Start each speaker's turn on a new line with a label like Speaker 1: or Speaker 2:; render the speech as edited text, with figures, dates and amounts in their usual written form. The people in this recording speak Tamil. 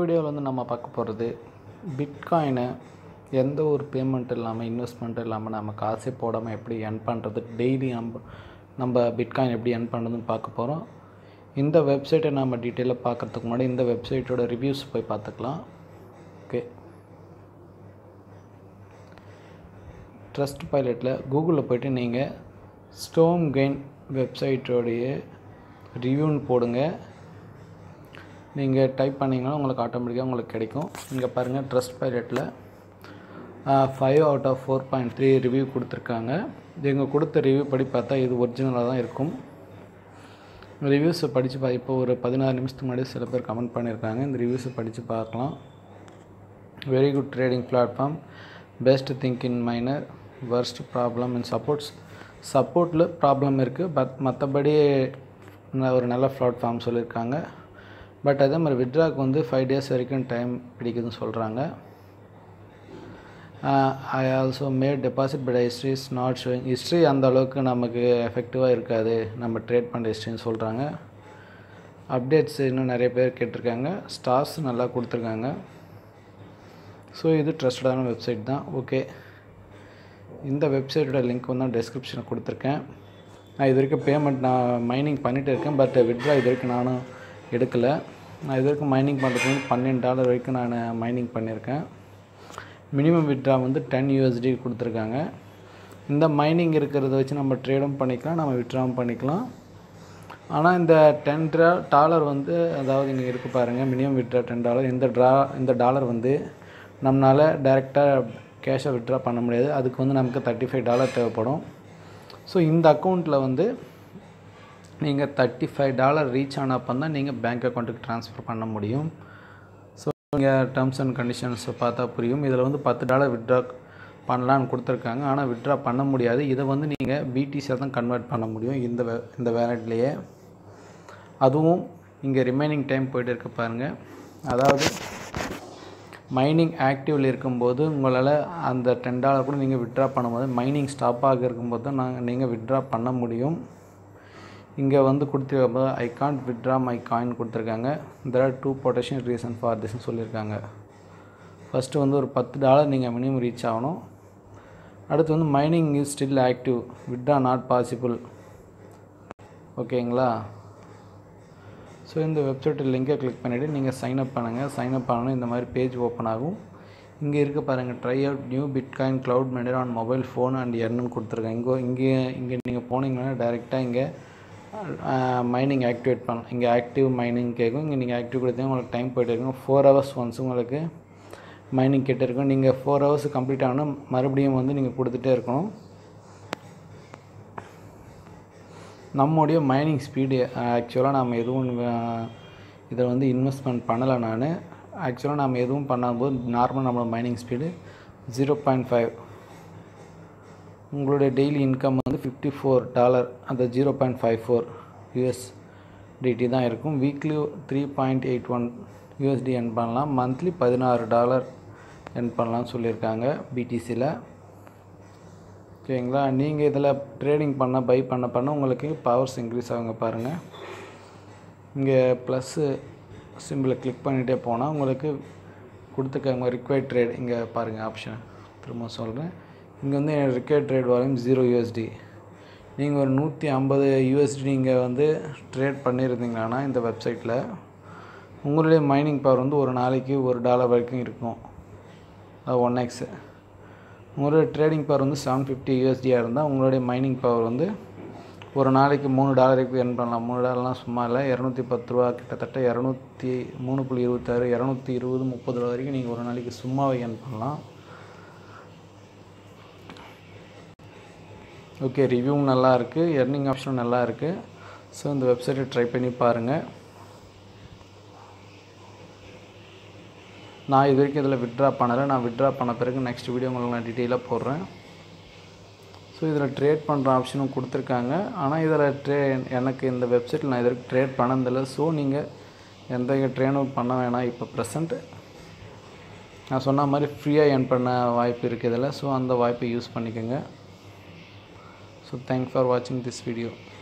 Speaker 1: வீடியோவில் வந்து நம்ம பார்க்க போகிறது பிட்காயினை எந்த ஒரு பேமெண்ட் இல்லாமல் இன்வெஸ்ட்மெண்ட் இல்லாமல் நம்ம காசே போடாமல் எப்படி earn பண்ணுறது, டெய்லி நம்ம பிட்காயின் எப்படி earn பண்ணுறதுன்னு பார்க்க போகிறோம். இந்த வெப்சைட்டை நம்ம டீட்டெயிலாக பார்க்குறதுக்கு முன்னாடி இந்த வெப்சைட்டோட ரிவ்யூஸ் போய் பார்த்துக்கலாம். ஓகே, ட்ரஸ்ட் பைலட்டில் கூகுளில் போய்ட்டு நீங்கள் ஸ்டோம் கெயின் வெப்சைட்டோடைய ரிவ்யூன்னு போடுங்க. நீங்கள் டைப் பண்ணிங்கன்னா உங்களுக்கு ஆட்டோமேட்டிக்காக உங்களுக்கு கிடைக்கும். இங்கே பாருங்கள், ட்ரஸ்ட் பைலட்டில் 5 out of 4.3 ரிவ்யூ கொடுத்துருக்காங்க. இவங்க கொடுத்த ரிவ்யூ படி பார்த்தா இது ஒரிஜினலாக தான் இருக்கும். ரிவ்யூஸை படித்து இப்போ ஒரு 16 நிமிஷத்துக்கு முன்னாடி சில பேர் கமெண்ட் பண்ணியிருக்காங்க. இந்த ரிவ்யூஸை படித்து பார்க்கலாம். Very good trading platform, best think in miner, worst problem in சப்போர்ட்டில் ப்ராப்ளம் இருக்குது, பட் மற்றபடி ஒரு நல்ல பிளாட்ஃபார்ம் சொல்லியிருக்காங்க. பட் அதே மாதிரி விட்ராக்கு வந்து 5 days வரைக்கும் டைம் பிடிக்குதுன்னு சொல்கிறாங்க. I also made deposit but history is not showing. History அந்த அளவுக்கு நமக்கு எஃபெக்டிவாக இருக்காது நம்ம ட்ரேட் பண்ணுற ஹிஸ்ட்ரின்னு சொல்கிறாங்க. அப்டேட்ஸ் இன்னும் நிறைய பேர் கேட்டிருக்காங்க. ஸ்டார்ஸ் நல்லா கொடுத்துருக்காங்க. ஸோ இது ட்ரஸ்டடான வெப்சைட் தான். ஓகே, இந்த வெப்சைட்டோட லிங்க் வந்து நான் டிஸ்கிரிப்ஷனில் கொடுத்துருக்கேன். நான் இது வரைக்கும் பேமெண்ட் நான் மைனிங் பண்ணிகிட்டு இருக்கேன். பட் விட்ரா இது வரைக்கும் நானும் எடுக்கலை. நான் இது வரைக்கும் மைனிங் பண்ணுறதுக்கு $12 வரைக்கும் நான் மைனிங் பண்ணியிருக்கேன். மினிமம் விட்ரா வந்து 10 USD கொடுத்துருக்காங்க. இந்த மைனிங் இருக்கிறத வச்சு நம்ம ட்ரேடும் பண்ணிக்கலாம், நம்ம விட்ராவும் பண்ணிக்கலாம். ஆனால் இந்த $10 வந்து, அதாவது இங்கே இருக்குது பாருங்கள், மினிமம் விட்ரா $10. இந்த டாலர் வந்து நம்மளால் டைரெக்டாக கேஷாக விட்ரா பண்ண முடியாது. அதுக்கு வந்து நமக்கு $35 தேவைப்படும். ஸோ இந்த அக்கௌண்ட்டில் வந்து நீங்கள் $35 ரீச் ஆனப்போ தான் நீங்கள் பேங்க் அக்கௌண்ட்டுக்கு ட்ரான்ஸ்ஃபர் பண்ண முடியும். ஸோ நீங்கள் டேர்ம்ஸ் அண்ட் கண்டிஷன்ஸை பார்த்தா புரியும். இதில் வந்து $10 விட்ரா பண்ணலான்னு கொடுத்துருக்காங்க. ஆனால் விட்ரா பண்ண முடியாது. இதை வந்து நீங்கள் BTC தான் கன்வெர்ட் பண்ண முடியும் இந்த வேலட்லேயே. அதுவும் இங்கே ரிமைனிங் டைம் போய்ட்டு இருக்க பாருங்கள். அதாவது மைனிங் ஆக்டிவில் இருக்கும்போது உங்களால் அந்த $10 கூட நீங்கள் விட்ரா பண்ணும்போது, மைனிங் ஸ்டாப் ஆக இருக்கும்போது தான் நீங்கள் விட்ரா பண்ண முடியும். இங்கே வந்து கொடுத்துருக்க I can't withdraw my coin கொடுத்துருக்காங்க. there are 2 potential reason for திஸ்ன்னு சொல்லியிருக்காங்க. ஃபஸ்ட்டு வந்து ஒரு $10 நீங்கள் மினிமம் ரீச் ஆகணும். அடுத்து வந்து mining is still active, withdraw not possible. ஓகேங்களா? ஸோ இந்த வெப்சைட்டில் லிங்கை கிளிக் பண்ணிவிட்டு நீங்கள் சைன்அப் பண்ணுங்கள். சைன்அப் பண்ணணும், இந்த மாதிரி பேஜ் ஓப்பன் ஆகும். இங்கே இருக்க பாருங்கள், try out new bitcoin cloud miner on mobile phone and எர்ன்னு கொடுத்துருக்காங்க. இங்கே நீங்கள் போனீங்கன்னா டைரெக்டாக இங்கே மைனிங் ஆக்டிவேட் பண்ணலாம். இங்கே ஆக்டிவ் மைனிங் கேட்கும். இங்கே நீங்கள் ஆக்டிவ் கொடுத்தீங்கன்னா உங்களுக்கு டைம் போய்ட்டு இருக்கும். 4 hours ஒன்ஸ் உங்களுக்கு மைனிங் கிட்ட இருக்கும். நீங்கள் 4 hours கம்ப்ளீட் ஆகணும், மறுபடியும் வந்து நீங்கள் கொடுத்துட்டே இருக்கணும். நம்முடைய மைனிங் ஸ்பீடு ஆக்சுவலாக நம்ம எதுவும் இதை வந்து இன்வெஸ்ட்மெண்ட் பண்ணலை. நான் ஆக்சுவலாக நம்ம எதுவும் பண்ணாம்போது நார்மல் நம்மளோட மைனிங் ஸ்பீடு 0.5. உங்களுடைய டெய்லி இன்கம் வந்து $54, அந்த 0.54 USDT தான் இருக்கும். வீக்லி 3.81 USD earn பண்ணலாம். மந்த்லி $16 earn பண்ணலாம்னு சொல்லியிருக்காங்க BTCயில். ஓகேங்களா? நீங்கள் இதில் ட்ரேடிங் பை பண்ண உங்களுக்கு பவர்ஸ் இன்க்ரீஸ் ஆகுங்க. பாருங்கள், இங்கே ப்ளஸ்ஸு சிம்பிளை கிளிக் பண்ணிகிட்டே போனால் உங்களுக்கு கொடுத்துருக்காங்க ரிக்வயர்ட் ட்ரேட். இங்கே பாருங்கள் ஆப்ஷன், திரும்ப சொல்கிறேன். இங்கே வந்து ரிக்வயர்ட் ட்ரேட் வால்யூம் 0 USD. நீங்கள் ஒரு 150 USD நீங்கள் வந்து ட்ரேட் பண்ணியிருந்தீங்கன்னா இந்த வெப்சைட்டில் உங்களுடைய மைனிங் பவர் வந்து ஒரு நாளைக்கு $1 வரைக்கும் இருக்கும். அது 1x. உங்களுடைய ட்ரேடிங் பவர் வந்து 750 USD இருந்தால் உங்களுடைய மைனிங் பவர் வந்து ஒரு நாளைக்கு $3 வரைக்கும் earn பண்ணலாம். $3 சும்மா இல்லை, $210 கிட்டத்தட்ட 3.26 220 $30 வரைக்கும் நீங்கள் ஒரு நாளைக்கு சும்மாவே earn பண்ணலாம். ஓகே, ரிவ்யூவும் நல்லா இருக்குது, எர்னிங் ஆப்ஷனும் நல்லா இருக்குது. ஸோ இந்த வெப்சைட்டை ட்ரை பண்ணி பாருங்கள். நான் இது வரைக்கும் இதில் விட்ரா பண்ணலை. நான் விட்ரா பண்ண பிறகு நெக்ஸ்ட் வீடியோ உங்களுக்கு நான் டீட்டெயிலாக போடுறேன். ஸோ இதில் ட்ரேட் பண்ணுற ஆப்ஷனும் கொடுத்துருக்காங்க. ஆனால் இதில் எனக்கு இந்த வெப்சைட்டில் நான் இது வரைக்கும் ட்ரேட் பண்ணதில்லை. ஸோ நீங்கள் எந்த ட்ரேடும் பண்ண வேணாம். இப்போ ப்ரெசண்ட் நான் சொன்ன மாதிரி ஃப்ரீயாக earn பண்ண வாய்ப்பு இருக்குது இதில். ஸோ அந்த வாய்ப்பை யூஸ் பண்ணிக்கோங்க. So thanks for watching this video.